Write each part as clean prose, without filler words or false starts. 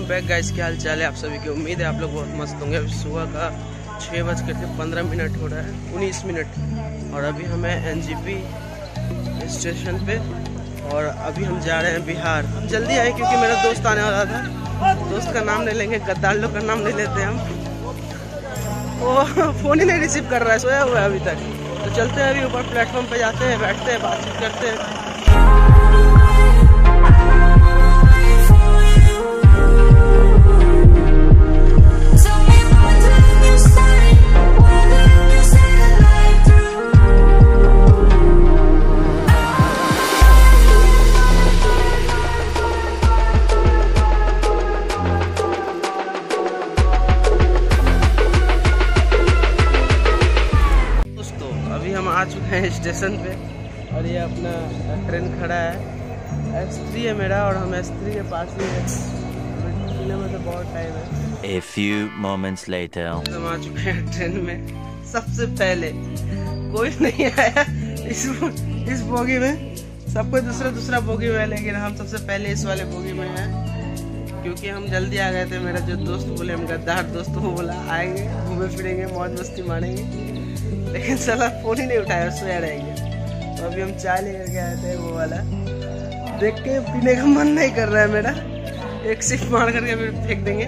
Back guys, क्या हाल चाल है आप सभी की। उम्मीद है आप लोग बहुत मस्त होंगे। अभी सुबह का 6:15 हो रहा है, 19 मिनट। और अभी हमें NGP स्टेशन पे, और अभी हम जा रहे हैं बिहार। हम जल्दी आए क्योंकि मेरा दोस्त आने वाला था। दोस्त का नाम नहीं लेंगे, गद्दार लोग का नाम ले लेते हैं हम। वो फ़ोन ही नहीं रिसीव कर रहा है, सोया हुआ है अभी तक। तो चलते हैं, अभी ऊपर प्लेटफॉर्म पे जाते हैं, बैठते हैं, बातचीत करते हैं। आ चुके हैं स्टेशन पे, और ये अपना ट्रेन खड़ा है। S3 है मेरा, और हम S3 के पास ही है। में तो बहुत टाइम है। A few moments later, हम आ चुके हैं ट्रेन में। सबसे पहले कोई नहीं आया इस बोगी में। सब कोई दूसरा बोगी में है, लेकिन हम सबसे पहले इस वाले बोगी में हैं क्योंकि हम जल्दी आ गए थे। मेरा जो दोस्त बोले, हम गद्दार दोस्त, वो बोला आएंगे, घूमे फिरेंगे, मौज मस्ती मारेंगे, लेकिन साला फोन ही नहीं उठाया, सोया रह गया। तो अभी हम चाय लेकर के आए थे, वो वाला देख के पीने का मन नहीं कर रहा है मेरा। एक सिप मार करके फिर फेंक देंगे।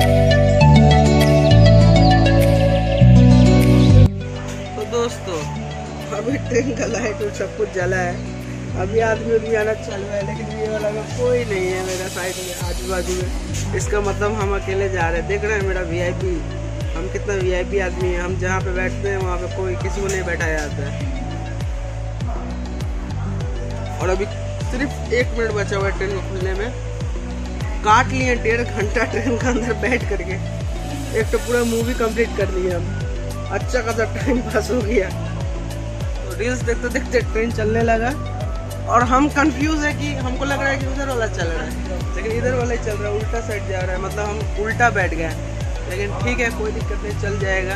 तो दोस्तों, अभी ट्रेन का लाइट और सब कुछ जला है। अभी आदमी आना चालू है, लेकिन ये वाला में कोई नहीं है मेरा साइड में, आजू बाजू में। इसका मतलब हम अकेले जा रहे हैं। देख रहे हैं मेरा VIP, हम कितना VIP आदमी है। हम जहाँ पे बैठते हैं वहाँ पे कोई किसी को नहीं बैठाया जाता है। और अभी सिर्फ 1 मिनट बचा हुआ है ट्रेन को खुलने में। काट लिए 1.5 घंटा ट्रेन के अंदर बैठ करके। एक तो पूरा मूवी कंप्लीट कर लिया हम। अच्छा खासा टाइम पास हो गया। तो रील्स देखते देखते ट्रेन चलने लगा, और हम कंफ्यूज है कि हमको लग रहा है कि उधर वाला चल रहा है, लेकिन इधर वाला ही चल रहा है, उल्टा साइड जा रहा है। मतलब हम उल्टा बैठ गए, लेकिन ठीक है, कोई दिक्कत नहीं, चल जाएगा।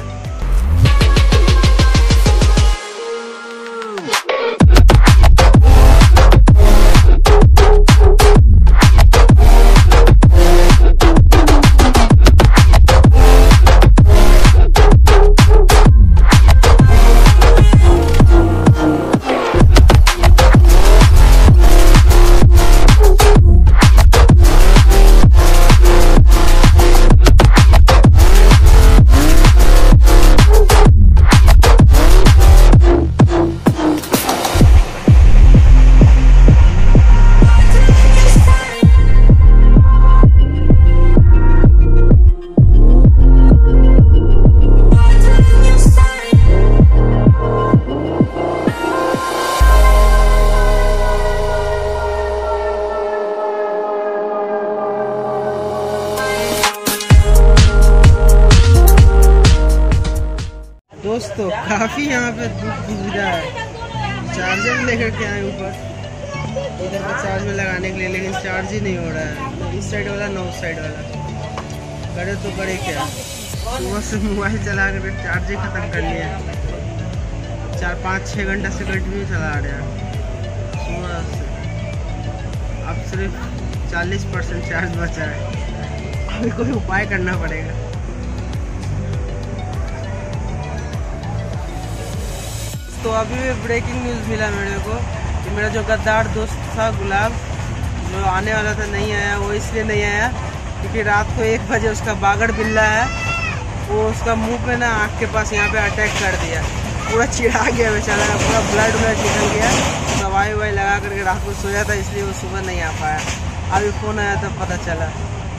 दोस्तों, काफ़ी यहाँ पे दुविधा है। चार्जर लेकर के आए ऊपर इधर पर चार्ज में लगाने के लिए, लेकिन चार्ज ही नहीं हो रहा है। इस साइड वाला ना उस साइड वाला। करे तो करे क्या, सुबह से मोबाइल चला कर चार्ज ही ख़त्म कर लिया। 4-5-6 घंटा से कंटिन्यू चला रहा सुबह से। अब सिर्फ 40% चार्ज बचा है। अभी कोई उपाय करना पड़ेगा। तो अभी ब्रेकिंग न्यूज़ मिला मेरे को कि मेरा जो गद्दार दोस्त था गुलाब, जो आने वाला था, नहीं आया। वो इसलिए नहीं आया क्योंकि रात को 1 बजे उसका बागड़ बिल्ला है, वो उसका मुंह पे ना, आँख के पास यहाँ पे अटैक कर दिया। पूरा चिढ़ा गया बेचारा, पूरा ब्लड निकल गया। दवाई ववाई लगा करके रात को सोया था, इसलिए वो सुबह नहीं आ पाया। अभी फ़ोन आया तब पता चला।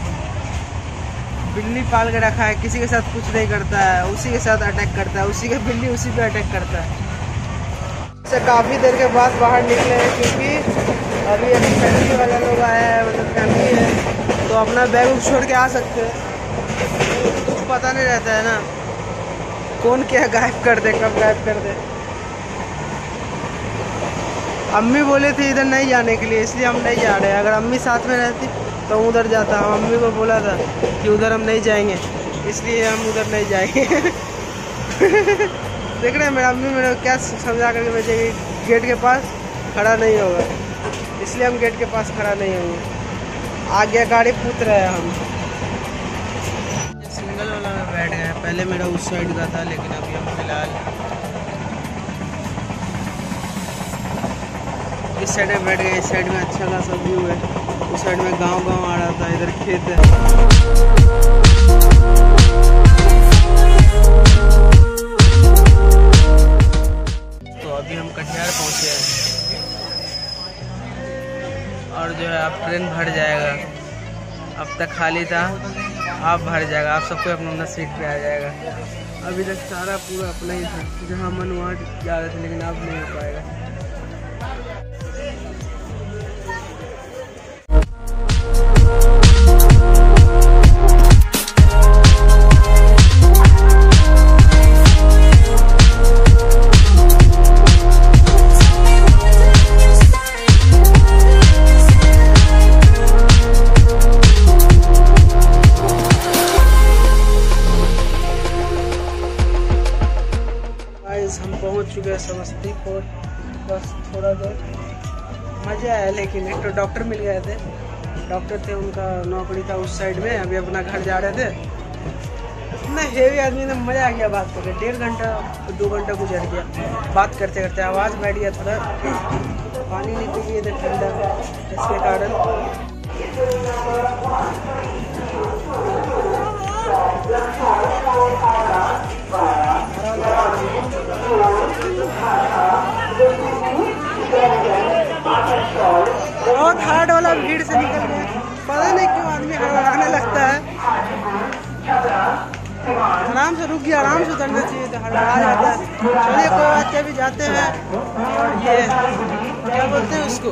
बिल्ली पाल के रखा है, किसी के साथ कुछ नहीं करता है, उसी के साथ अटैक करता है, उसी का बिल्ली उसी पे अटैक करता है। से काफ़ी देर के बाद बाहर निकले हैं, क्योंकि अभी अभी फैमिली वाला लोग आया है, मतलब फैमिली है, तो अपना बैग छोड़ के आ सकते हैं। कुछ पता नहीं रहता है ना, कौन क्या गायब कर दे, कब गायब कर दे। अम्मी बोले थे इधर नहीं जाने के लिए, इसलिए हम नहीं जा रहे। अगर अम्मी साथ में रहती तो उधर जाता। हम अम्मी को बोला था कि उधर हम नहीं जाएंगे, इसलिए हम उधर नहीं जाएंगे। देख रहे हैं मेरा अम्मी मेरे क्या समझा करके भेजेगी, गेट के पास खड़ा नहीं होगा, इसलिए हम गेट के पास खड़ा नहीं होंगे। आज्ञाकारी पुत्र है हम। पहले मेरा उस साइड का था, लेकिन अभी हम फिलहाल इस साइड में बैठ गए। इस साइड में अच्छा खासा व्यू है, उस साइड में गांव आ रहा था, इधर खेत है। तो अभी हम कटिहार पहुंचे हैं और जो है अब ट्रेन भर जाएगा। अब तक खाली था, आप भर जाएगा, आप सबको अपना सीट पे आ जाएगा। अभी तक सारा पूरा अपना ही था, जहाँ मन वहाँ जा रहे थे, लेकिन अब नहीं हो पाएगा। हम पहुंच चुके हैं समस्तीपुर। बस थोड़ा देर मज़ा आया, लेकिन एक तो डॉक्टर मिल गए थे। डॉक्टर थे, उनका नौकरी था उस साइड में, अभी अपना घर जा रहे थे। इतना हेवी आदमी ने मज़ा आ गया बात करके। 1.5 घंटा 2 घंटा गुजर गया बात करते करते। आवाज़ बैठ गया थोड़ा, पानी नहीं पी लिए थे ठंडा, इसके कारण। बहुत हार्ड वाला भीड़ से निकल गए। पता नहीं क्यों आदमी हड़बड़ाने लगता है। आराम से रुक गया, आराम से उतरना चाहिए, तो हड़बड़ा जाता है। चलिए कोई बात नहीं, अभी जाते हैं। और ये क्या बोलते हैं उसको,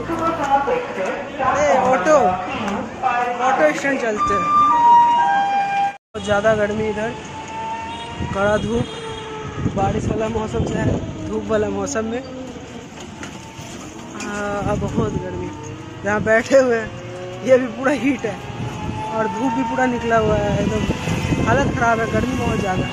ऑटो स्टैंड चलते हैं। बहुत ज़्यादा गर्मी इधर, कड़ा धूप, बारिश वाला मौसम से है, धूप वाला मौसम में अब बहुत गर्मी। जहाँ बैठे हुए हैं ये भी पूरा हीट है, और धूप भी पूरा निकला हुआ है, एकदम हालत ख़राब है, गर्मी बहुत ज़्यादा।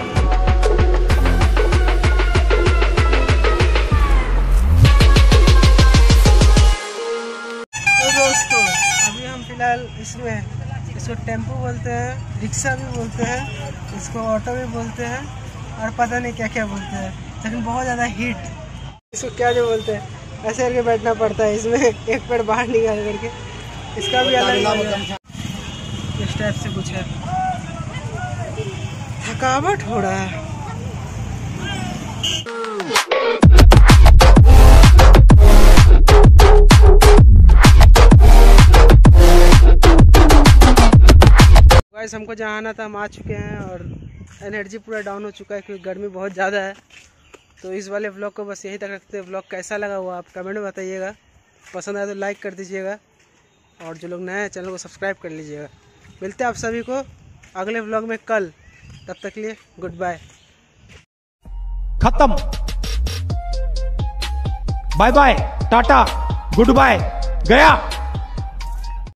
तो दोस्तों अभी हम फिलहाल इसमें, इसको टेम्पो बोलते हैं, रिक्शा भी बोलते हैं, इसको ऑटो भी बोलते हैं, और पता नहीं क्या क्या बोलते हैं, लेकिन बहुत ज़्यादा हीट। इसको क्या जो बोलते हैं, ऐसे करके बैठना पड़ता है इसमें, एक पैर बाहर निकाल करके। इसका भी अलग इस टाइप से कुछ है। थकावट हो रहा है। गाइस हमको जहाँ आना था हम आ चुके हैं, और एनर्जी पूरा डाउन हो चुका है क्योंकि गर्मी बहुत ज़्यादा है। तो इस वाले व्लॉग को बस यहीं तक रखते हैं। व्लॉग कैसा लगा हुआ आप कमेंट में बताइएगा, पसंद आए तो लाइक कर दीजिएगा, और जो लोग नए हैं चैनल को सब्सक्राइब कर लीजिएगा। मिलते हैं आप सभी को अगले व्लॉग में कल, तब तक के लिए गुड बाय। खत्म, bye bye, tata, good bye, गया।